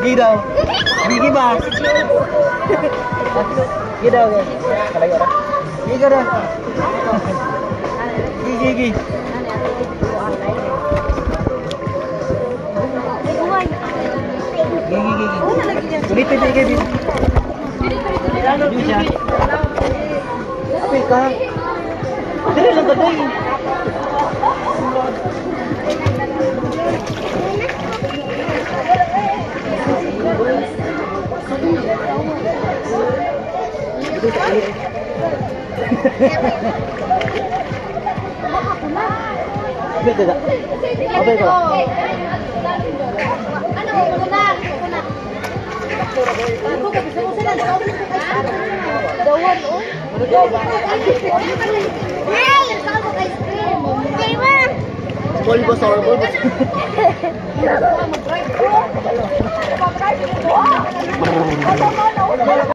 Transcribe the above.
Gigi daw. Gigi ba? Gigi daw. Kalayo ra. Gigi ra. Gigi, gigi. Gigi, gigi. Kulit pa gigi. Bisa. Apa ka? Dali lang ka doy. Betul tak? Apa itu? Volleyball, volleyball.